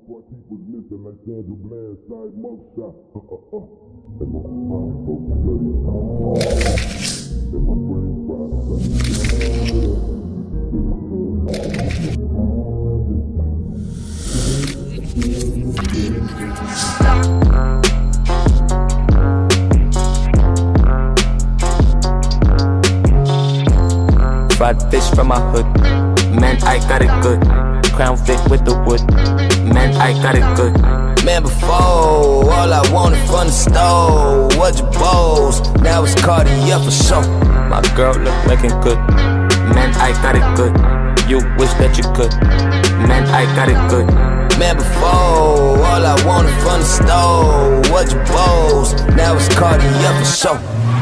before I keep was missing like Sandra Bland side mugshot. And my smile so bloody and my brain Fried fish from my hood, man, I got it good. Crown Vic with the wood, man, I got it good. Man, before, all I wanted from the stove was your bowls. Now it's Cartier for sure. My girl look looking good, man, I got it good. You wish that you could, man, I got it good. Man, before, all I wanted from the stove was your bowls. Now it's Cartier for sure.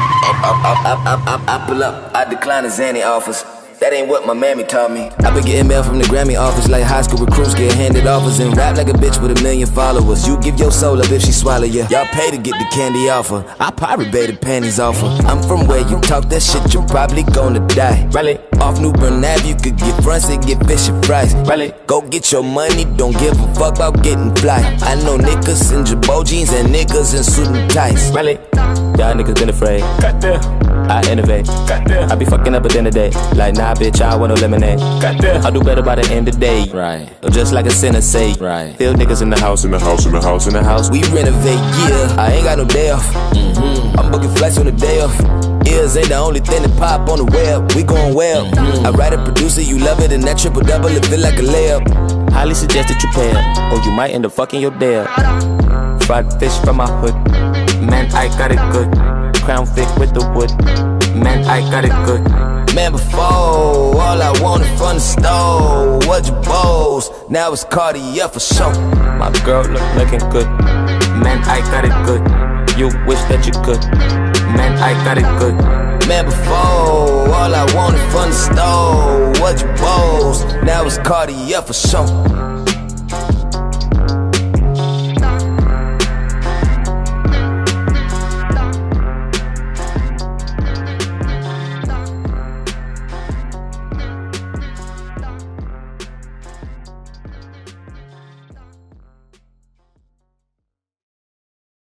I pull up, I decline the Zanny offers. That ain't what my mammy taught me. I been getting mail from the Grammy office like high school recruits get handed offers and rap like a bitch with 1 million followers. You give your soul up if she swallow ya. Y'all pay to get the candy offer. I pirate baited panties offer. I'm from where you talk that shit, you're probably gonna die. Rally off New Bern Ave, you could get fronts and get fish and fries. Rally, go get your money, don't give a fuck about getting fly. I know niggas in Jabot jeans and niggas in suit and ties. Rally, y'all niggas been afraid. Got there. I innovate. I be fucking up at the end of the day. Like, nah, bitch, I want no lemonade. I'll do better by the end of the day. Right. Or just like a sinner say. Right. Feel niggas in the house, in the house, in the house, in the house. We renovate, yeah. I ain't got no day off. I'm booking flights on the day off. Ears ain't the only thing that pop on the web. We going well. I write a producer, you love it, and that triple double, it feel like a layup. Highly suggest that you pay up, or you might end up fucking your day up. Fried fish from my hood. Man, I got it good. Crown Vic with the wood, man, I got it good. Man, before, all I wanted from the stove was your bowls. Now it's Cartier for sure. My girl look looking good, man, I got it good. You wish that you could, man, I got it good. Man, before, all I wanted from the stove was your bowls. Now it's Cartier for sure.